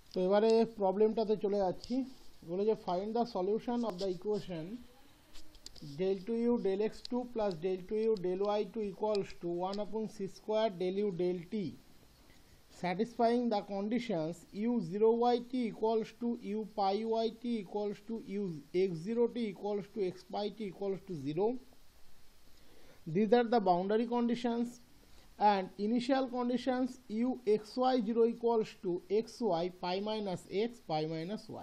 তো এবারে প্রবলেমটাতে চলে যাচ্ছি। বলে যে find the solution of the equation del 2u del x2 plus del 2u del y2 equals to 1 upon c square del u del t, satisfying the conditions u0yt equals to u pi yt equals to u x0t equals to x pi t equals to 0. These are the boundary conditions, and initial conditions u xy0 equals to xy pi minus x pi minus y.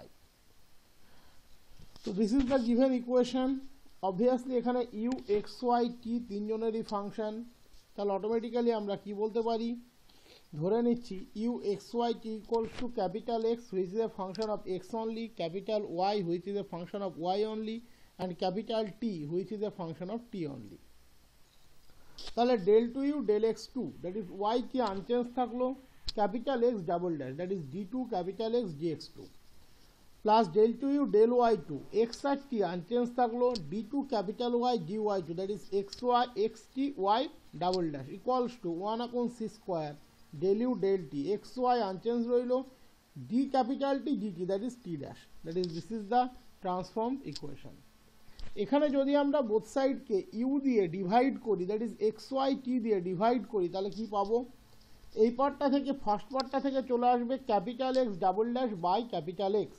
So this is the given equation. Obviously এখানে u xy t তিনজনেরই function, তাহলে automatically আমরা কি বলতে পারি, ধরে নিচ্ছি u xy t equals to capital X which is a function of x only, capital Y which is a function of y only, and capital T which is a function of t only. তাহলে del 2u del x2 that is y কি unchange থাকলো, capital X double dash that is d2 capital X dx2 plus del 2u del y2 x আর t unchange থাকলো d2 capital Y dy2 that is xy xt y double dash equals to 1 upon c square del u del t xy unchange রইলো d capital T dt that is t dash, that is this is the transformed equation. এখানে যদি আমরা both সাইডকে u দিয়ে divide করি that is xy t দিয়ে divide করি তাহলে কি পাবো, এই পার্টটা থেকে ফার্স্ট পার্টটা থেকে চলে আসবে capital X double dash by capital X,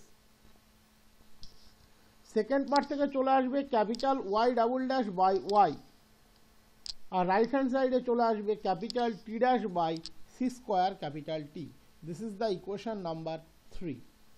second part থেকে চলে আসবে capital Y double dash by Y, আর রাইট হ্যান্ড সাইডে চলে আসবে capital T dash by C square capital T. This is the equation number 3.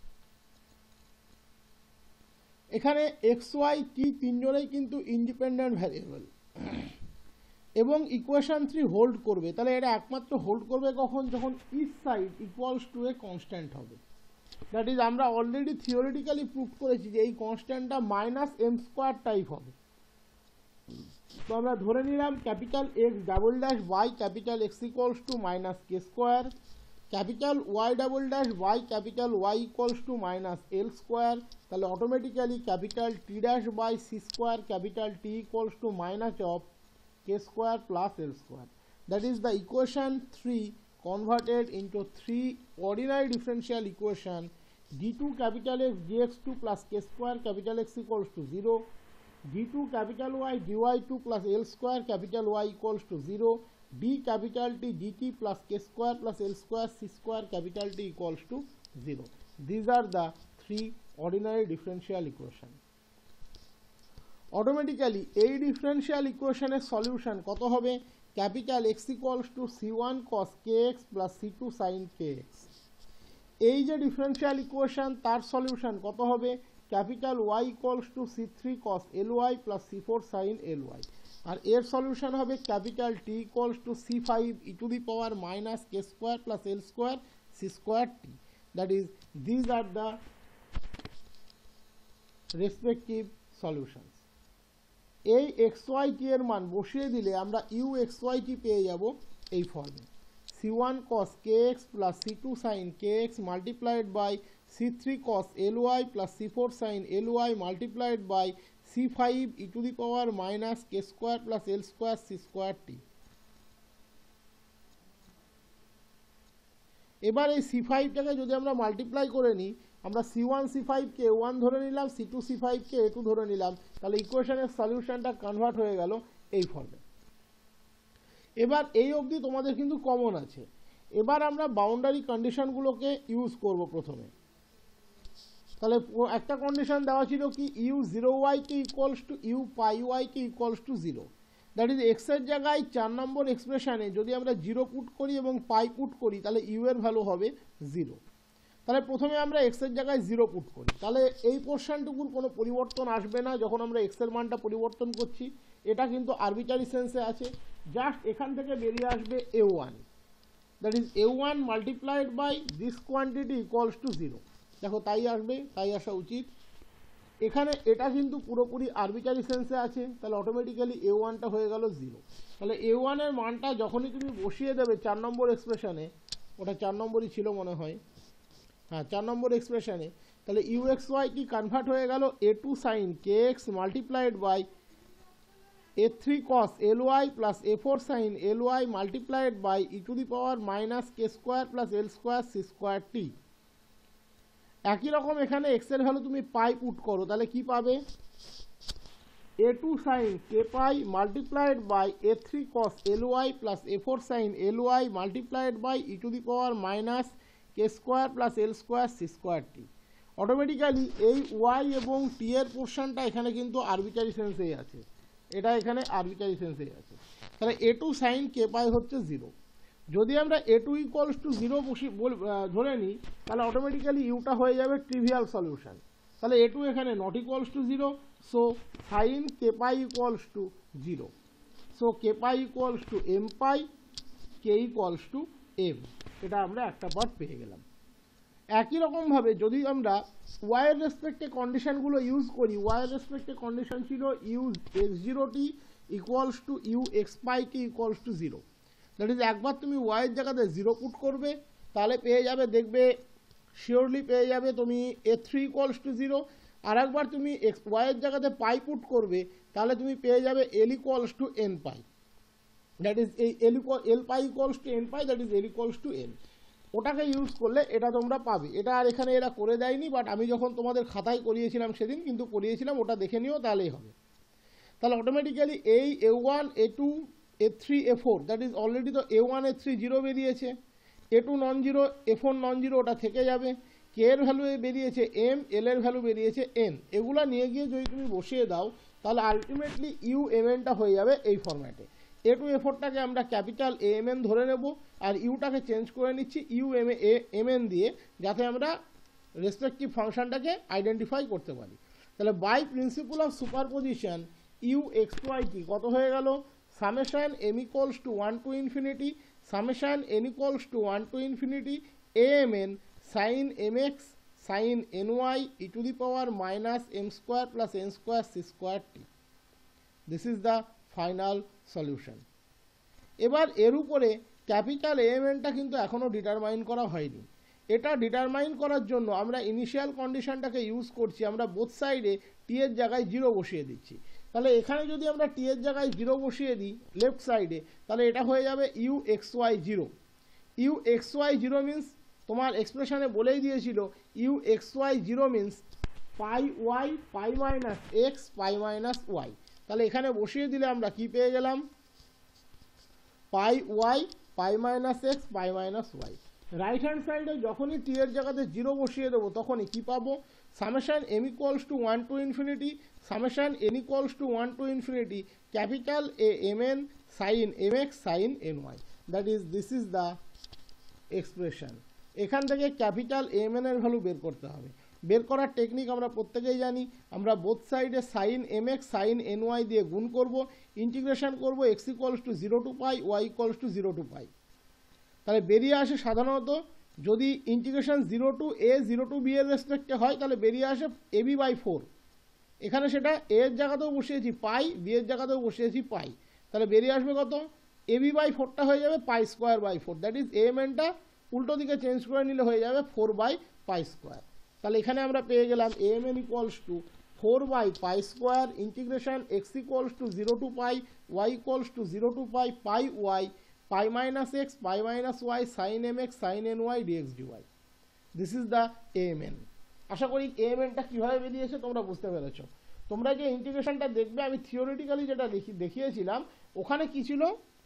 এখানে এক্স ওয়াই টি তিনজনেই কিন্তু ইন্ডিপেন্ডেন্ট ভ্যারিয়েবল এবং ইকুয়েশন 3 হোল্ড করবে, তাহলে এটা একমাত্র হোল্ড করবে কখন, যখন each side equals to a constant হবে। দ্যাট ইজ আমরা অলরেডি থিওরিটিক্যালি প্রুভ করেছি যে এই কনস্ট্যান্টটা মাইনাস এম স্কোয়ার টাইপ হবে। তো আমরা ধরে নিলাম capital X double dash Y capital X equals to minus K square, capital Y double dash Y capital Y equals to minus L square, তাহলে automatically capital T dash by C square capital T equals to minus of K square plus L square. That is the equation 3 converted into 3 ordinary differential equation d2 capital X dx2 plus k square capital X equals to 0, d2 capital Y dy2 plus L square capital Y equals to 0, d capital T dt plus k square plus L square c square capital T equals to 0. These are the 3 ordinary differential equation. Automatically এই differential ইকুয়েশনের solution কত হবে, capital X equals to c1 cos kx plus c2 sin kx। এই যে differential equation তার solution কত হবে, capital y equals to c3 cos ly plus c4 sin ly, আর এর সলিউশন হবে capital t equals to c5 e to the power minus k square plus l square c square t। That is these are the respective solution. এই X Y T এর মান বসিয়ে দিলে আমরা you X Y টি পেয়ে যাব এই ফর্মে, c1 cos kx plus c2 sin kx multiplied by c3 cos ly plus c4 sin ly multiplied by c5 e to the power minus k square plus l square c square t। এবার এই c5টাকে যদি আমরা multiply করে নিই, আমরা c1 c5কে 1 ধরে নিলাম, c2 c5কে a2 ধরে নিলাম, তাহলে ইকুয়েশনের সলিউশনটা কনভার্ট হয়ে গেল এই ফর্মে। এবার এই অবধি তোমাদের কিন্তু কমন আছে। এবার আমরা বাউন্ডারি কন্ডিশনগুলোকে ইউজ করব প্রথমে। তাহলে একটা কন্ডিশন দেওয়া ছিল কি u0y equals to u pi y equals to 0, that is X এর জায়গায় 4 নম্বর এক্সপ্রেশনে যদি আমরা 0 পুট করি এবং পাই পুট করি তাহলে ইউ এর ভ্যালু হবে 0। তাহলে প্রথমে আমরা এক্স এর জায়গায় 0 পুট করি, তাহলে এই পোর্শনটুকুর কোনো পরিবর্তন আসবে না যখন আমরা এক্স এর মানটা পরিবর্তন করছি, এটা কিন্তু আরবিটারি সেন্সে আছে। জাস্ট এখান থেকে বেরিয়ে আসবে a1, that is a1 multiplied by this quantity equals to 0। দেখো তাই আসবে, তাই আসা উচিত। এখানে এটা কিন্তু পুরোপুরি আরবিটারি সেন্সে আছে, তাহলে অটোমেটিক্যালি a1টা হয়ে গেল 0। তাহলে a1 এর মানটা যখনই তুমি বসিয়ে দেবে 4 নম্বর এক্সপ্রেশনে, ওটা 4 নম্বরই ছিল মনে হয়, হ্যাঁ 4 নম্বর এক্সপ্রেশনে, তাহলে ইউ এক্স ওয়াই কি কনভার্ট হয়ে গেল a2 sin kx multiplied by a3 cos ly plus a4 sin ly multiplied by e to the power minus k square plus l square c square t। একই রকম এখানে x এর value তুমি পাই put করো, তাহলে কি পাবে, a2 sin k pi multiplied by a3 cos ly plus a4 sin ly multiplied by e to the power minus k square plus l square c square t। অটোমেটিক্যালি এই y এবং t এর পোর্শনটা এখানে কিন্তু আরবিটারি সেন্সেই আছে, এটা এখানে আরবিটারি সেন্সেই আছে। তাহলে a2 sin k pi হচ্ছে 0। যদি আমরা a2 ইকুয়ালস টু 0 ধরে নিই তাহলে অটোমেটিক্যালি ইউটা হয়ে যাবে ট্রিভিয়াল সলিউশন। তাহলে a2 এখানে not equals to 0, so sin k pi equals to 0, so k pi equals to m pi, k equals to m। এটা আমরা একটা পার্ট পেয়ে গেলাম। একই রকমভাবে যদি আমরা y এর রেসপেক্টে কন্ডিশনগুলো ইউজ করি, y এর রেসপেক্টে কন্ডিশন ছিল U x0t equals to U X pi T equals to 0। That is একবার তুমি y এর জায়গাতে 0 পুট করবে তাহলে পেয়ে যাবে, দেখবে শিওরলি পেয়ে যাবে তুমি a3 ইকুয়ালস টু 0। আর একবার তুমি y এর জায়গাতে পাই পুট করবে তাহলে তুমি পেয়ে যাবে l equals to n pi, that is এই l pi equals to n pi, that is l equals to n। ওটাকে ইউজ করলে এটা তোমরা পাবে। এটা আর এখানে এরা করে দেয়নি, বাট আমি যখন তোমাদের খাতায় করিয়েছিলাম সেদিন কিন্তু করিয়েছিলাম, ওটা দেখে নিও তাহলেই হবে। তাহলে অটোমেটিক্যালি এই a1 a2 a3 a4 that is already তো a1 a3 0 বেরিয়েছে, a2 non zero a4 non zero, ওটা থেকে যাবে। কে এর ভ্যালু বেরিয়েছে m, এল এর ভ্যালু বেরিয়েছে n। এগুলা নিয়ে গিয়ে যদি তুমি বসিয়ে দাও তাহলে আলটিমেটলি ইউ এম এনটা হয়ে যাবে এই ফরম্যাটে। a2 a4টাকে আমরা ক্যাপিটাল amn ধরে নেব আর ইউটাকে চেঞ্জ করে নিচ্ছি ইউ এম এন দিয়ে, যাতে আমরা রেসপেক্টিভ ফাংশনটাকে আইডেন্টিফাই করতে পারি। তাহলে by principle of superposition U X Y T কত হয়ে গেল, summation m equals to 1 to infinity summation n equals to 1 to infinity amn sin mx sin ny e to the power minus m square plus n square c square t। This is the final solution. এবার এর উপরে capital amnটা কিন্তু এখনও determine করা হয়নি। এটা determine করার জন্য আমরা ইনিশিয়াল কন্ডিশনটাকে ইউজ করছি, আমরা বোথ সাইডে টি এর জায়গায় 0 বসিয়ে দিচ্ছি। তাহলে এখানে যদি আমরা টি এর জায়গায় 0 বসিয়ে দিই লেফট সাইডে, তাহলে এটা হয়ে যাবে U X Y 0। U X Y 0 means তোমার এক্সপ্রেশনে বলেই দিয়েছিল U X Y 0 means pi Y pi minus X pi minus Y. তাহলে এখানে বসিয়ে দিলে আমরা কি পেয়ে গেলাম, pi Y pi minus X pi minus Y. Right hand সাইডে যখনই টি এর জায়গাতে 0 বসিয়ে দেবো তখনই কি পাবো, summation m equals to 1 to infinity summation n equals to 1 to infinity capital amn sine mx sine ny। That is this is the expression. এখান থেকে ক্যাপিটাল amn এর ভ্যালু বের করতে হবে। বের করার টেকনিক আমরা প্রত্যেকেই জানি, আমরা বোথ সাইডে সাইন mx সাইন ny দিয়ে গুণ করব, ইন্টিগ্রেশন করব x equals to 0 to pi y equals to 0 to pi. তাহলে বেরিয়ে আসে সাধারণত যদি integration 0 to a 0 to b এর রেসপেক্টে হয় তাহলে বেরিয়ে আসে ab বাই 4। এখানে সেটা a এর জায়গাতেও বসিয়েছি পাই, b এর জায়গাতেও বসিয়েছি পাই, তাহলে বেরিয়ে আসবে কত, ab বাই 4টা হয়ে যাবে pi square by 4। That is amnটা উল্টো দিকে চেঞ্জ করে নিলে হয়ে যাবে 4 বাই পাই স্কোয়ার। তাহলে এখানে আমরা পেয়ে গেলাম amn equals to 4 by pi square integration x equals to 0 to pi y equals to 0 to pi pi y pi minus X pi minus Y sine mx sine ny dx dy। This is the amn। আশা করি amnটা কীভাবে বেরিয়েছে তোমরা বুঝতে পেরেছ। তোমরা যে ইন্টিগ্রেশনটা দেখবে আমি থিওরিটিক্যালি যেটা দেখিয়েছিলাম ওখানে কি ছিল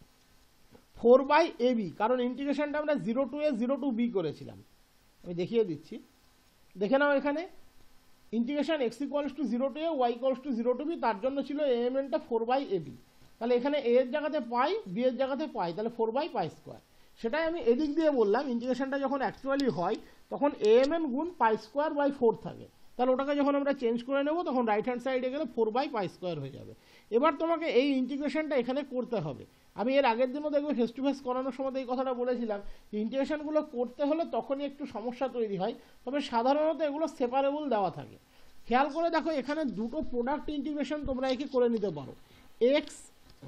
4 বাই ab, কারণ ইন্টিগ্রেশনটা আমরা 0 টু a 0 টু b করেছিলাম। আমি দেখিয়ে দিচ্ছি, দেখে নাও এখানে integration x equals to 0 to a y equals to 0 to b, তার জন্য ছিল amnটা 4 বাই ab। তাহলে এখানে a এর জায়গাতে পাই b এর জায়গাতে পাই, তাহলে 4 বাই পাই স্কোয়ার। সেটাই আমি এদিক দিয়ে বললাম ইন্টিগ্রেশনটা যখন অ্যাকচুয়ালি হয় তখন amn গুণ পাই স্কোয়ার বাই 4 থাকে, তাহলে ওটাকে যখন আমরা চেঞ্জ করে নেব তখন রাইট হ্যান্ড সাইডে গেলে 4 বাই পাই স্কোয়ার হয়ে যাবে। এবার তোমাকে এই ইন্টিগ্রেশনটা এখানে করতে হবে। আমি এর আগের দিনও দেখবে ফেস টু ফেস করানোর সময় এই কথাটা বলেছিলাম, ইন্টিগ্রেশনগুলো করতে হলে তখনই একটু সমস্যা তৈরি হয়, তবে সাধারণত এগুলো সেপারেবল দেওয়া থাকে। খেয়াল করে দেখো এখানে দুটো প্রোডাক্ট ইন্টিগ্রেশন তোমরা একে করে নিতে পারো, X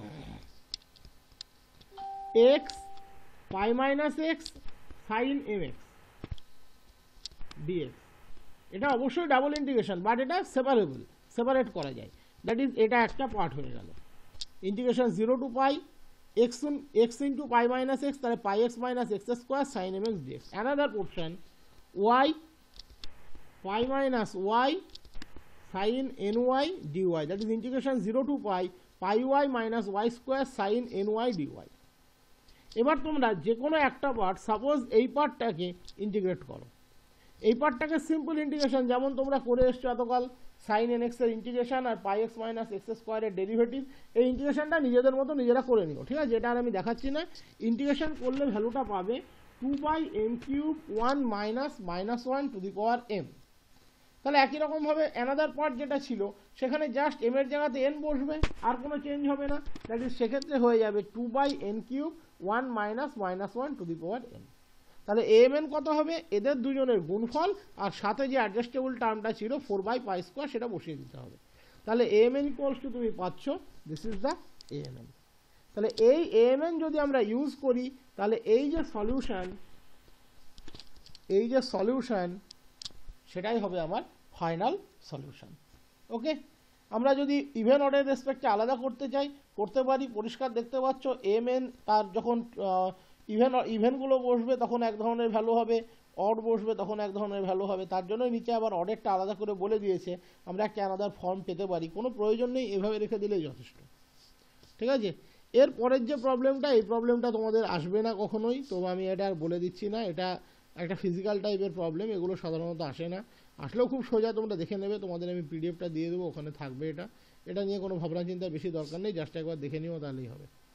X pi minus X sine mx dx। এটা অবশ্যই ডাবল ইন্টিগ্রেশন, বাট এটা সেপারেবল, সেপারেট করা যায়। দ্যাট ইজ এটা একটা পার্ট হয়ে গেল। Integration 0 to pi x into pi minus X, তাহলে pi X minus X square sine mx dx। Another portion y pi minus y sin ny dy, that is integration 0 to pi y minus y square sin ny dy। এবার তোমরা যে কোনো একটা part, suppose এই পার্টটাকে integrate করো, এই পার্টটাকে simple integration যেমন তোমরা করে এসছো এতকাল, সাইন এন এক্স এর ইন্টিগ্রেশন আর পাই এক্স মাইনাস এক্স স্কোয়ারের ডেরিভেটিভ, এই ইন্টিগ্রেশনটা নিজেদের মতো নিজেরা করে নিও, ঠিক আছে? এটা আর আমি দেখাচ্ছি না। ইন্টিগ্রেশন করলে ভ্যালুটা পাবে 2/m³ 1 minus minus 1 to the power m। তাহলে একই রকমভাবে অ্যানাদার পার্ট যেটা ছিল সেখানে জাস্ট m এর জায়গাতে n বসবে, আর কোনো চেঞ্জ হবে না, দ্যাট ইজ সেক্ষেত্রে হয়ে যাবে 2/n³ 1 minus minus 1 to the power m। তাহলে amn কত হবে? এদের দুজনের গুণফল আর সাথে যে অ্যাডজাস্টেবল টার্মটা ছিল 4/π², সেটা বসিয়ে দিতে হবে। তাহলে amn ইকুয়ালস টু তুমি পাচ্ছ, দিস ইজ দ্য amn। তাহলে এই amn যদি আমরা ইউজ করি তাহলে এই যে সলিউশন সেটাই হবে আমার ফাইনাল সলিউশন। ওকে, আমরা যদি ইভেন অর্ডার রেসপেক্টে আলাদা করতে চাই করতে পারি। পরিষ্কার দেখতে পাচ্ছ amn তার যখন ইভেনগুলো বসবে তখন এক ধরনের ভ্যালু হবে, অড বসবে তখন এক ধরনের ভ্যালু হবে। তার জন্য নিচে আবার অর্ডারটা আলাদা করে বলে দিয়েছে, আমরা একটা আলাদা ফর্ম পেতে পারি, কোনো প্রয়োজন নেই, এভাবে রেখে দিলেই যথেষ্ট। ঠিক আছে, এর পরের যে প্রবলেমটা, এই প্রবলেমটা তোমাদের আসবে না কখনোই, তো আমি এটা আর বলে দিচ্ছি না, এটা একটা ফিজিক্যাল টাইপের প্রবলেম, এগুলো সাধারণত আসে না, আসলেও খুব সোজা, তোমরা দেখে নেবে, তোমাদের আমি পিডিএফটা দিয়ে দেবো, ওখানে থাকবে। এটা নিয়ে কোনো ভাবনা চিন্তা বেশি দরকার নেই, জাস্ট একবার দেখে নিও তাহলেই হবে।